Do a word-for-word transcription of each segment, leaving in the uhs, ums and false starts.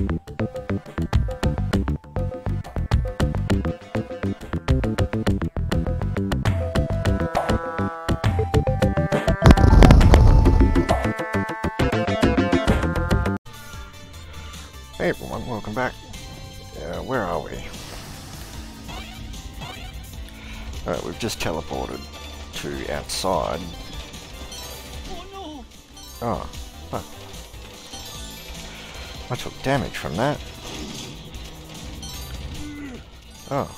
Hey everyone, welcome back. Uh, where are we? Alright, we've just teleported to outside. Oh no! Oh, fuck. I took damage from that. Oh.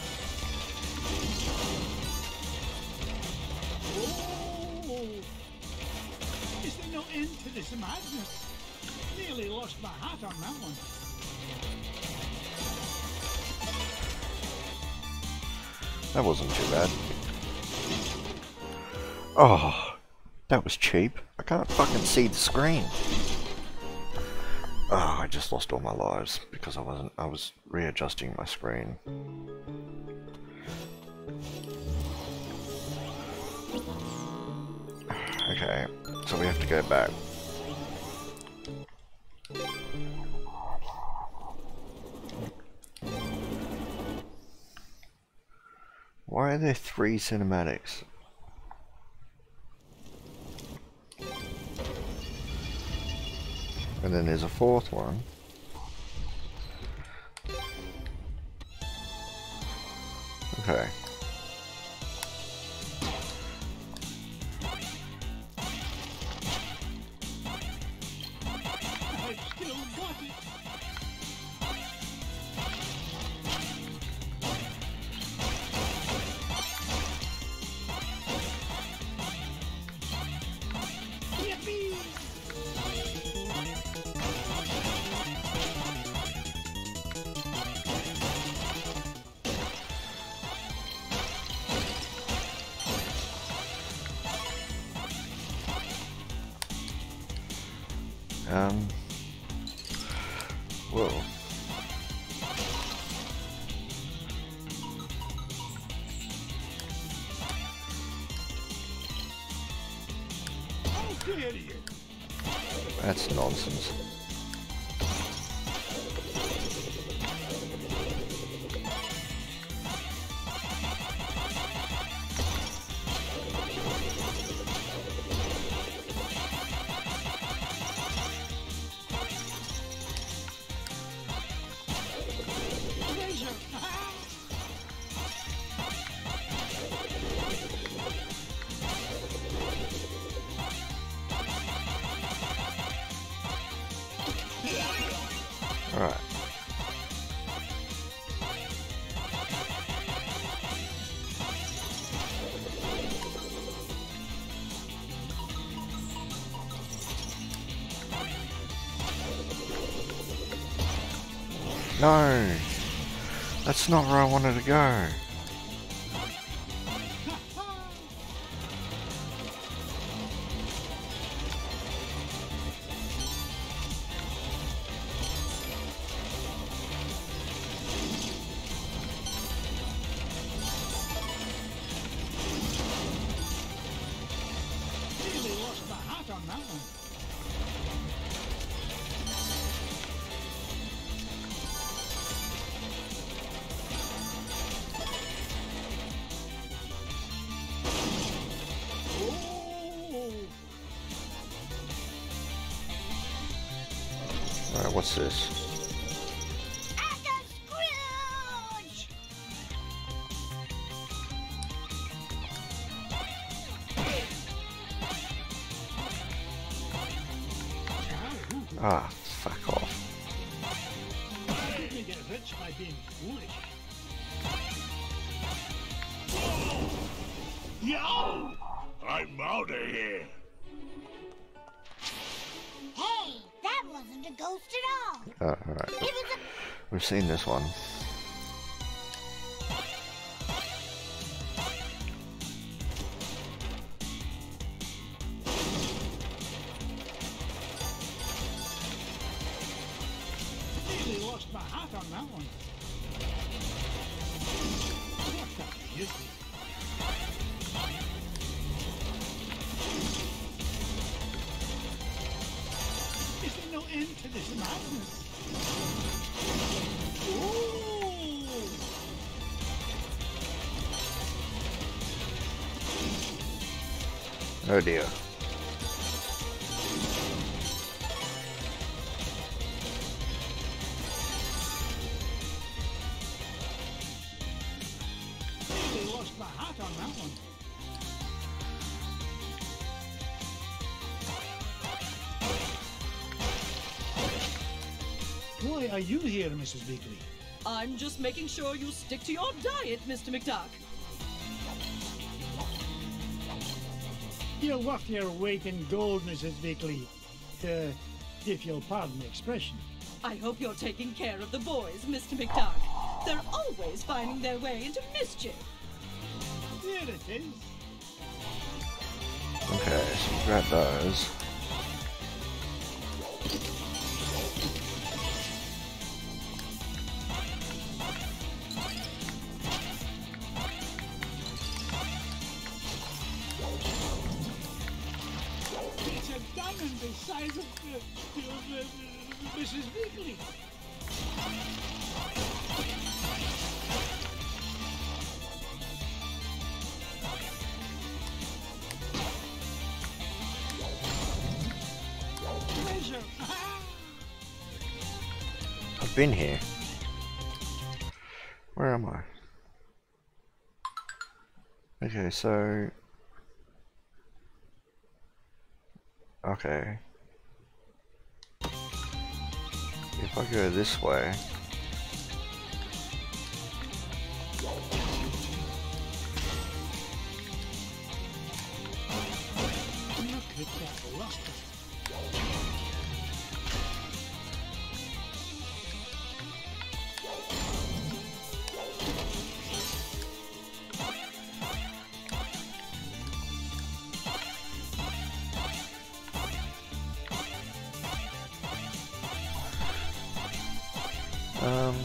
Oh! Is there no end to this madness? Nearly lost my hat on that one. That wasn't too bad. Oh, that was cheap. I can't fucking see the screen. Oh, I just lost all my lives because I wasn't, I was readjusting my screen. Okay, so we have to go back. Why are there three cinematics? And then there's a fourth one. Okay. I've still got it. Yippee! Um. Whoa. How dare you! That's nonsense. Treasure! Alright. No! That's not where I wanted to go. Nearly lost my hat on that one. Alright, what's this? Scrooge! Ah, fuck off. Let me get rich by being foolish. Yo! I'm out of here. Hey, that wasn't a ghost at all. Oh, alright. It was a... We've seen this one. Nearly lost my hat on that one. What a beauty. Is there no end to this madness? Oh dear. Nearly lost my hat on that one. Why are you here, Missus Beakley? I'm just making sure you stick to your diet, Mister McDuck. You're worth your weight in gold, Missus Beakley. Uh, if you'll pardon the expression. I hope you're taking care of the boys, Mister McDuck. They're always finding their way into mischief. There it is. Okay, so grab those. It's a diamond the size of uh, uh, uh, Missus Beakley. Treasure. I've been here. Where am I? Okay, so... Okay. If I go this way... Look at that luster. Um...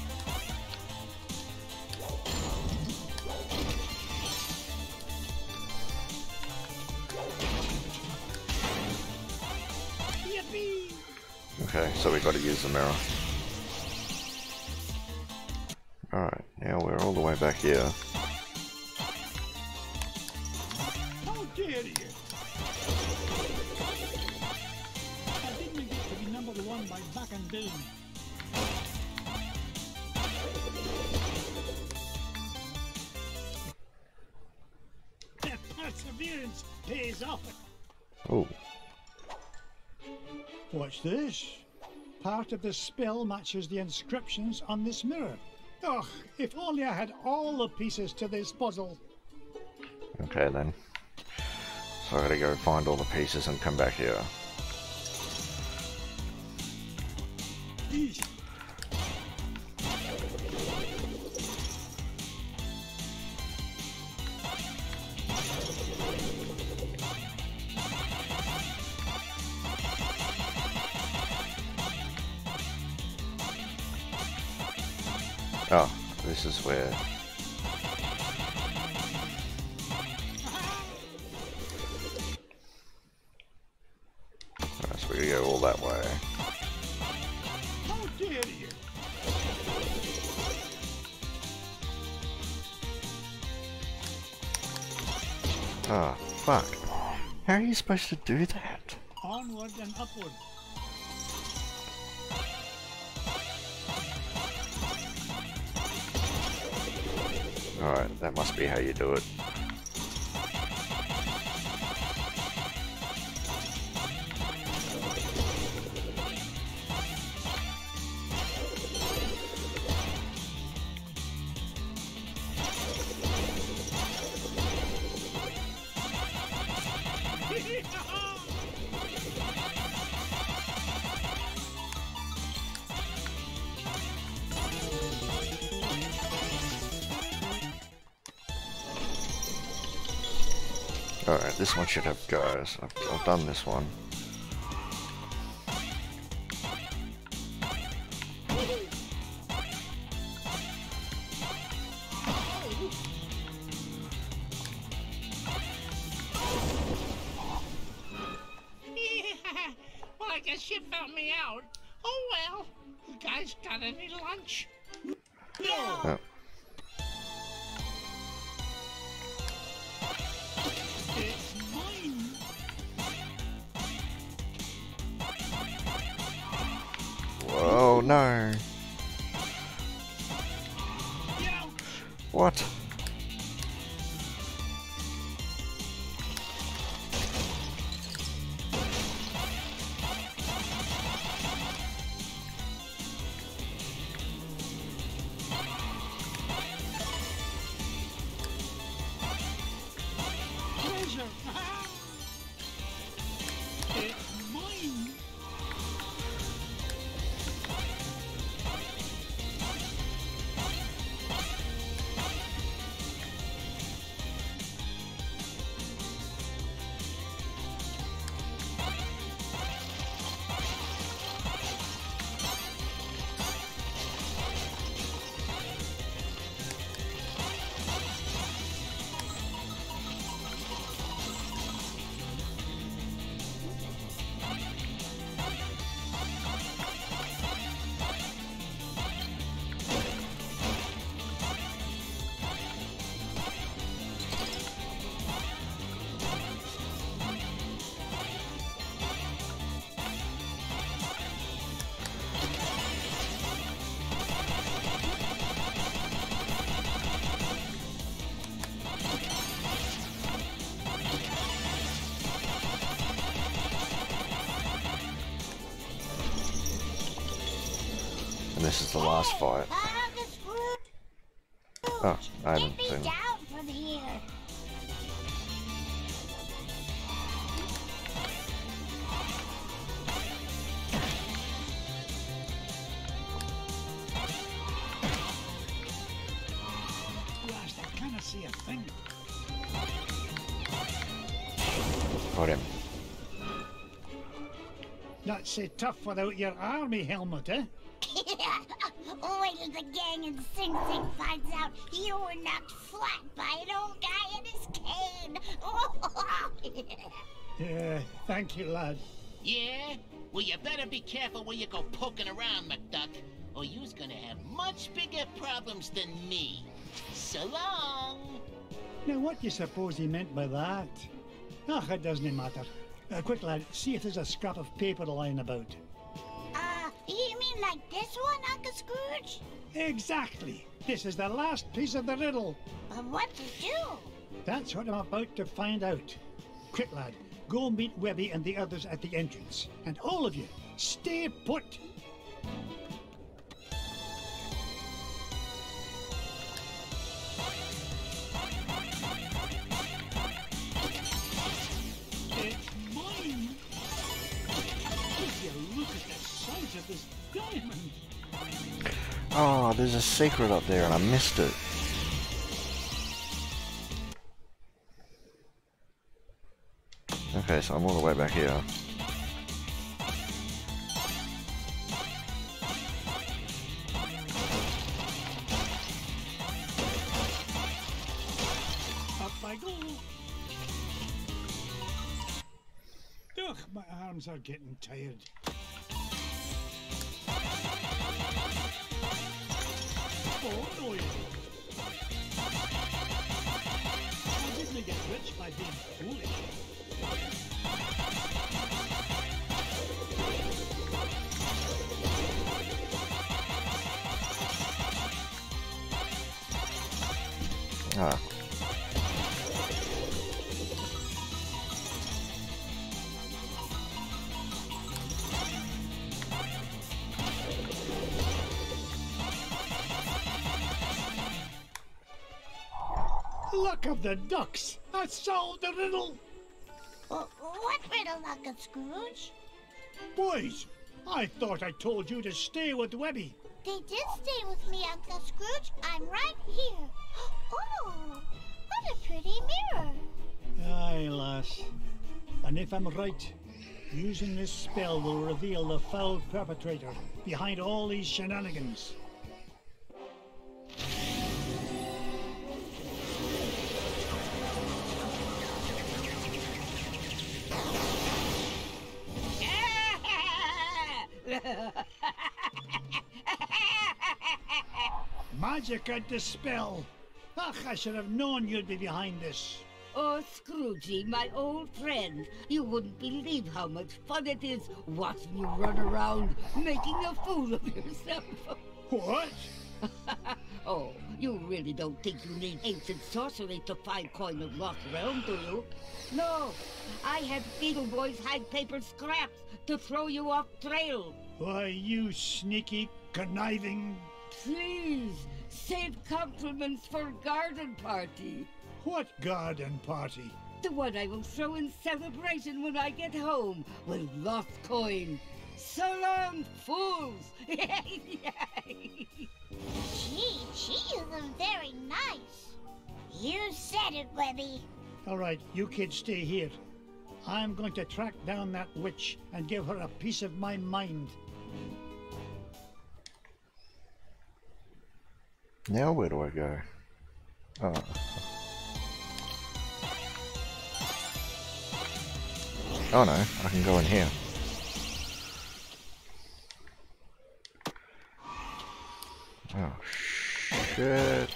Yippee! Okay, so we got to use the mirror. Alright, now we're all the way back here. How dare you! I didn't get to be number one by back and doing. That perseverance pays off. Oh, Watch this. Part of the spell matches the inscriptions on this mirror. Ugh, if only I had all the pieces to this puzzle. okay then. So I gotta go find all the pieces and come back here. Eesh. Oh, this is where... Alright, so we gotta go all that way. How dare you! Ah, fuck. How are you supposed to do that? Onward and upward. Alright, that must be how you do it. Alright, this one should have guys. I've, I've done this one. Well, I guess you found me out. Oh well. guys got any lunch? Oh. It's mine. Whoa, no. What? Treasure. It's mine. And this is the last fight. Uncle Scrooge! Oh, I haven't Get me seen. down from here. Blast, I cannot see a thing. Got him. Not so tough without your army helmet, eh? Wait till the gang in Sing Sing finds out you were knocked flat by an old guy in his cane. Yeah, thank you, lad. Yeah? Well, you better be careful where you go poking around, McDuck, or you's gonna have much bigger problems than me. So long! Now, what do you suppose he meant by that? Ah, it doesn't matter. Uh, quick, lad, see if there's a scrap of paper lying about. Uh, you mean like this one, Uncle Scrooge? Exactly. This is the last piece of the riddle. But what to do? That's what I'm about to find out. Quick, lad, go meet Webby and the others at the entrance. And all of you, stay put. It's mine. Would you look at the size of this diamond? Oh, there's a secret up there and I missed it. Okay, so I'm all the way back here. Up I go. Ugh, my arms are getting tired. Oh, no, you don't. I didn't get rich by being foolish. Ah. Luck of the ducks! I solved the riddle! Wh- What riddle, Uncle Scrooge? Boys, I thought I told you to stay with Webby. They did stay with me, Uncle Scrooge. I'm right here. Oh, what a pretty mirror. Aye, lass. And if I'm right, using this spell will reveal the foul perpetrator behind all these shenanigans. Magic and dispel. Ach, I should have known you'd be behind this. Oh, Scroogey, my old friend, you wouldn't believe how much fun it is watching you run around making a fool of yourself. What? Oh, you really don't think you need ancient sorcery to find coin of lost realm, do you? No, I have Beetleboy's hide paper scraps to throw you off trail. Why, you sneaky, conniving... Please, save compliments for garden party. What garden party? The one I will throw in celebration when I get home with lost coin. So long, fools! Gee, she isn't very nice. You said it, Webby. All right, you kids stay here. I'm going to track down that witch and give her a piece of my mind. Now where do I go? Oh. Oh no, I can go in here. Oh shit.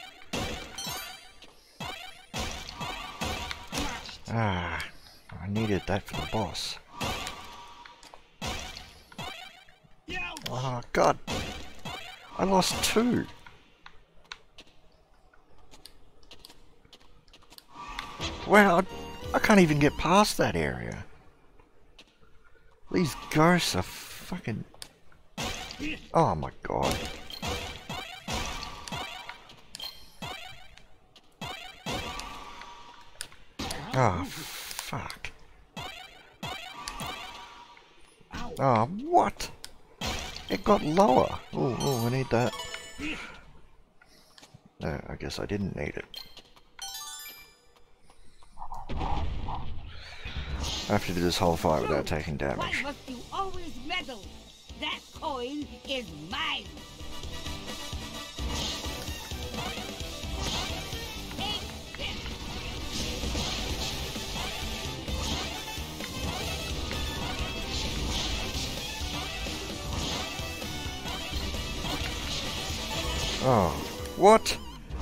Ah, I needed that for the boss. Oh god. I lost two. Wow, I can't even get past that area. These ghosts are fucking... Oh my god. Oh, fuck. Oh, what? It got lower. Oh, oh, I need that. No, I guess I didn't need it. I have to do this whole fight without taking damage. Why must you always meddle? That coin is mine. Take this. Oh, what?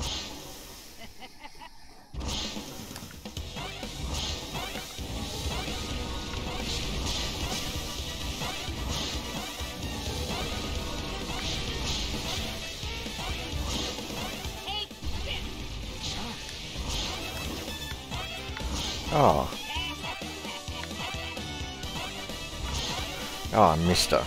Oh. Oh, I missed her.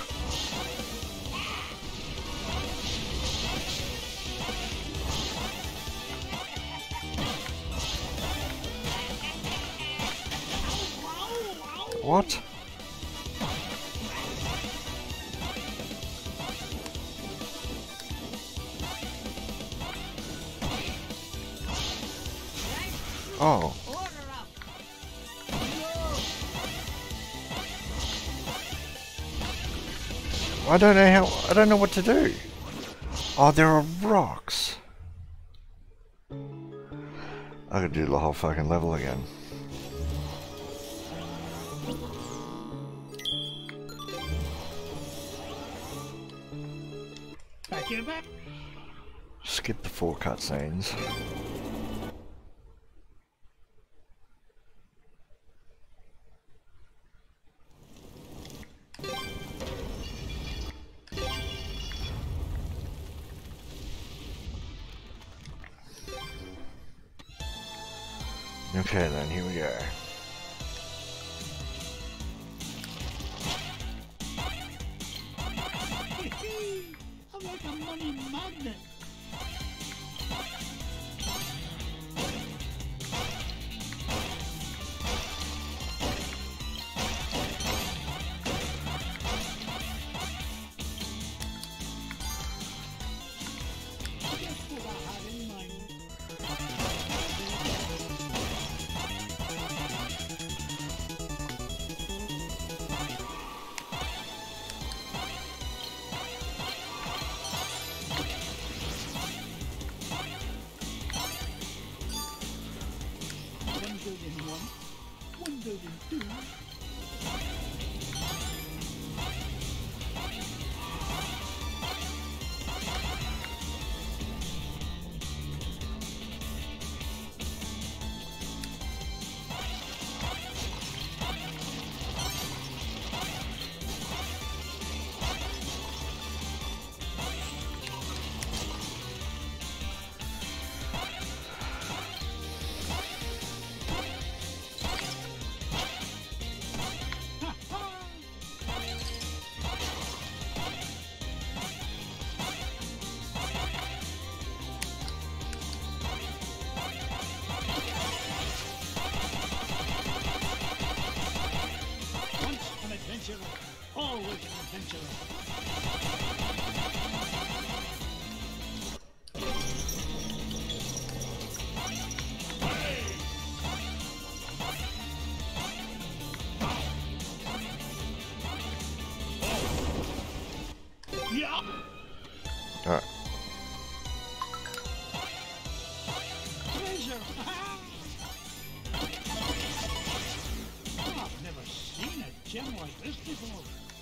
What? Oh. I don't know how, I don't know what to do. Oh, there are rocks. I could do the whole fucking level again. Back here, back. Skip the four cutscenes. Okay then, here we go. I'm like a money magnet. That's what I had in mind. Yeah. Alright. Treasure! Oh, I've never seen a gem like this before.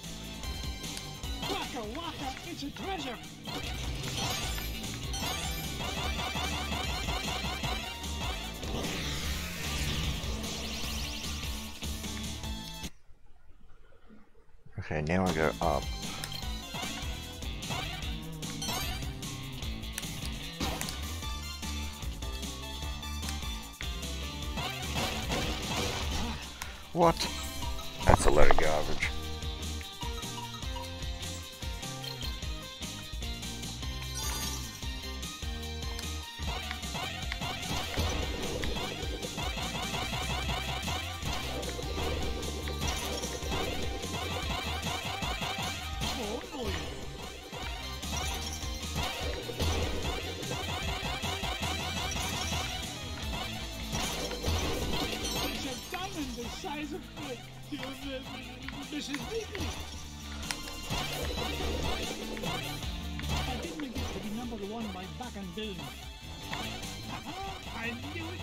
Waka waka, it's a treasure! Okay, now I go up. What? That's a load of garbage. Size of uh, Missus Weekly. I didn't get to be number one by back and bill. I knew it.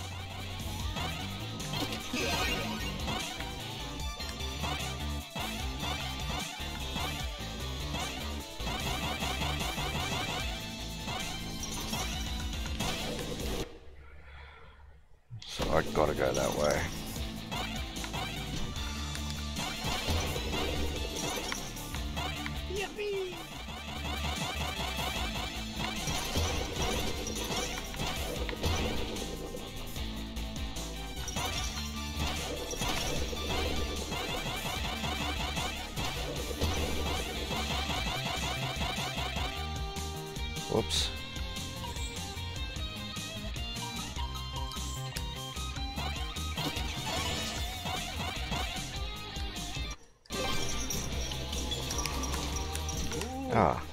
So I gotta go that way. Yippee! Whoops. Ah.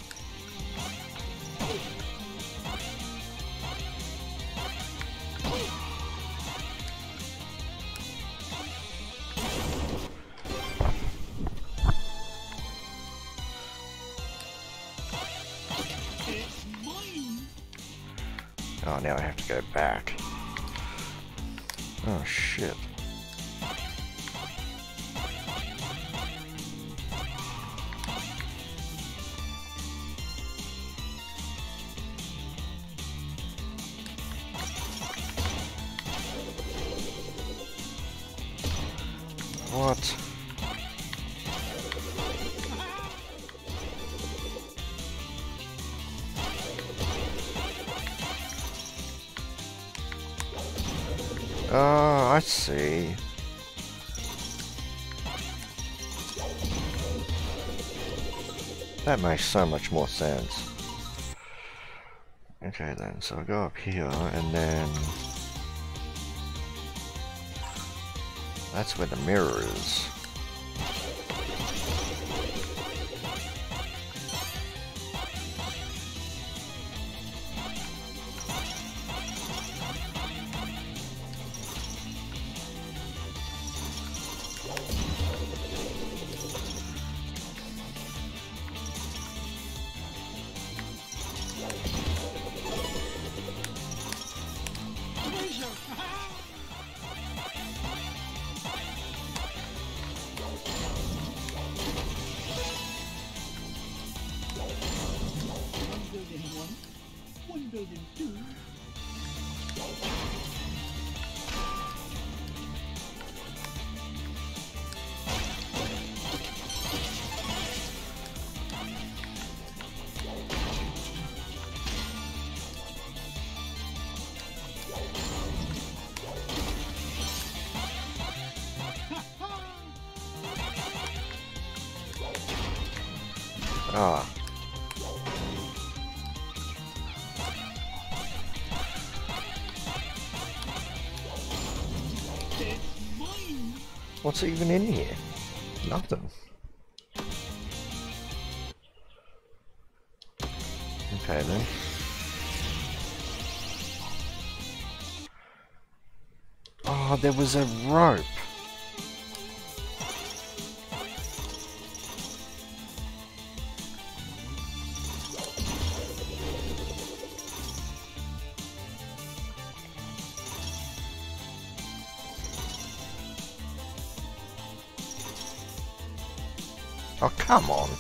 It's mine. Oh, now I have to go back. Oh, shit. What? Oh, I see. That makes so much more sense. Okay then, so I go up here and then... that's where the mirror is. Ah. What's even in here? Nothing. Okay then. Oh, there was a rope. Oh, come on.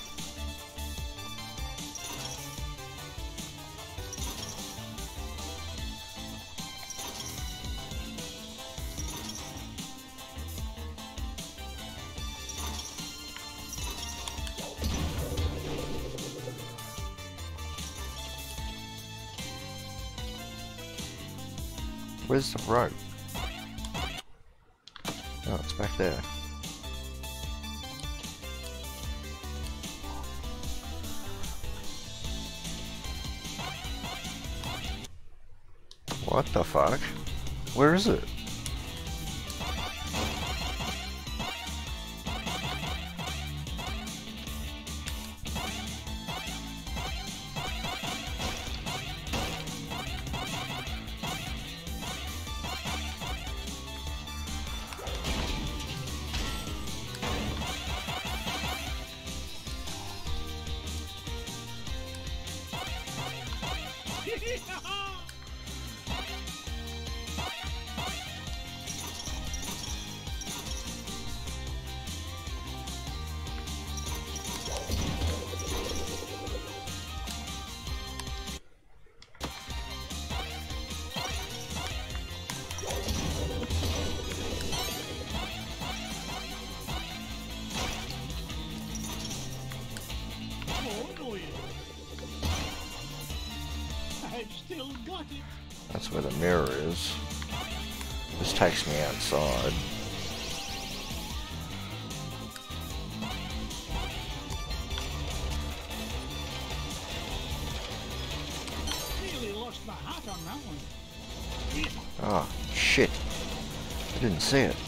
Where's the rope? Oh, it's back there. What the fuck? Where is it? I've still got it. That's where the mirror is. This takes me outside. Nearly lost my hat on that one. Oh, shit. I didn't see it.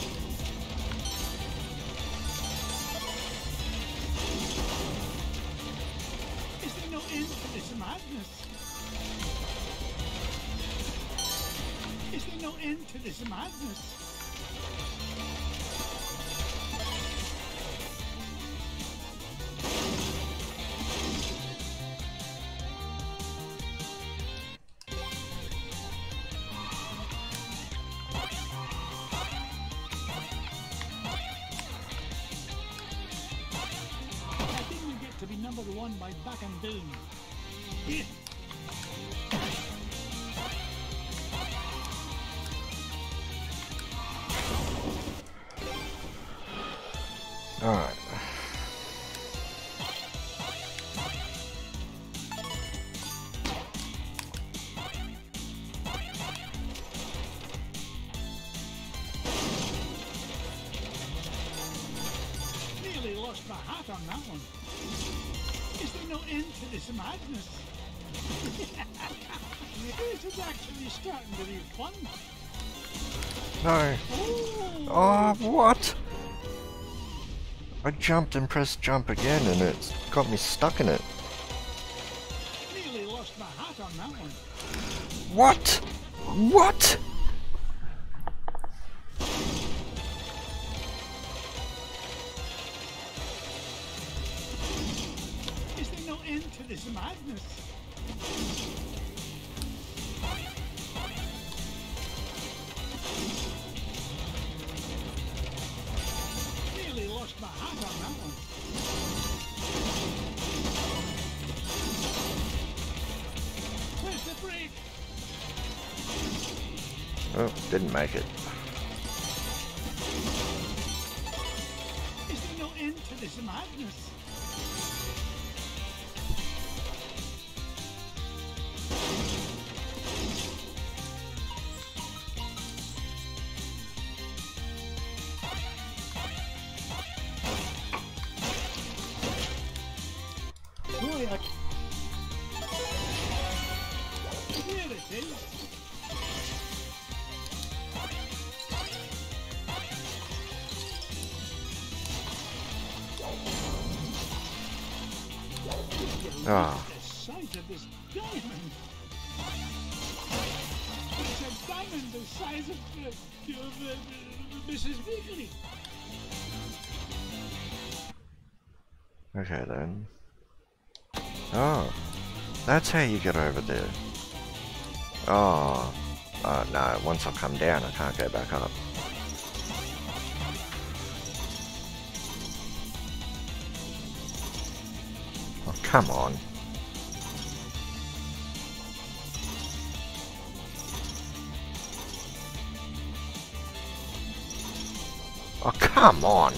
Is there no end to this madness? Is there no end to this madness? I think we get to be number one by back and doom. Alright. Nearly lost my hat on that one. Is there no end to this madness? This is actually starting to be fun. No. Oh, what? I jumped and pressed jump again and it's got me stuck in it. Nearly lost my hat on that one. What? What? Is there no end to this madness? Nearly lost my hat on that one. Where's the break? Oh, didn't make it. Is there no end to this madness? Boy, I... Here it is. Ah. The size of this diamond. It's a diamond the size of, uh, of uh, Missus Weekly. Okay then. Oh. That's how you get over there. Oh. Uh, no, once I come down I can't go back up. come on. Oh, come on.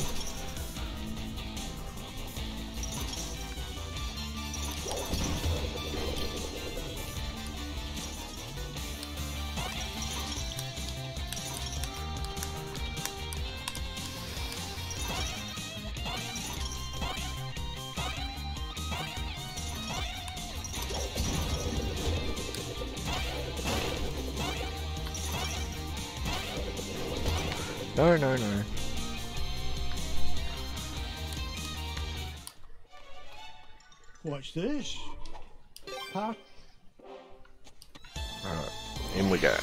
No, no, no. What's this? Part. Alright, in we go.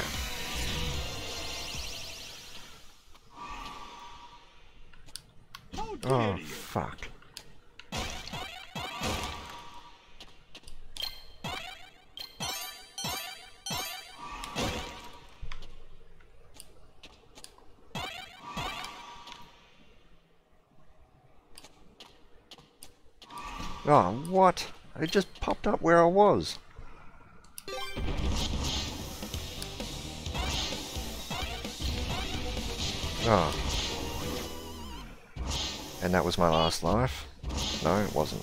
How dare Oh, you? fuck. Oh, what? It just popped up where I was. Oh. And that was my last life? No, it wasn't.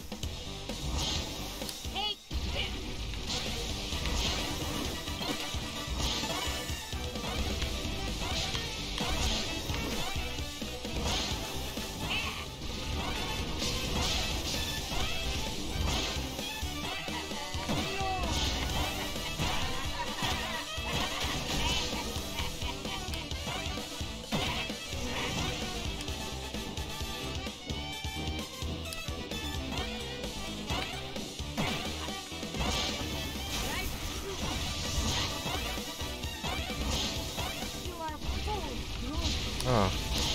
Oh.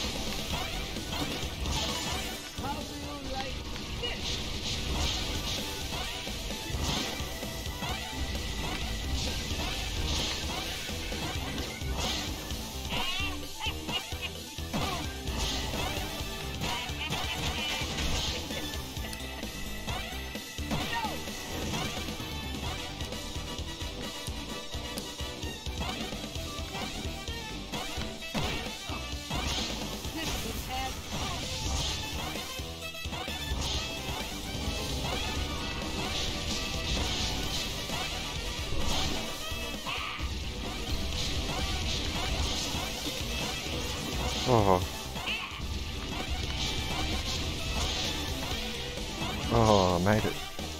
Oh. Oh, I made it.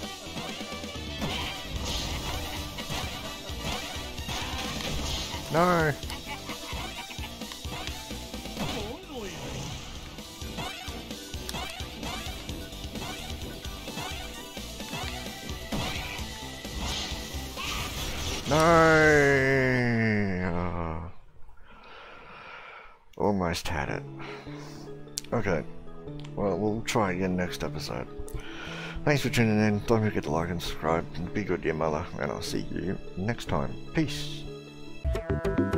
No. No. Oh. Almost had it. Okay. Well, we'll try again next episode. Thanks for tuning in. Don't forget to like and subscribe. Be good to your mother, and I'll see you next time. Peace.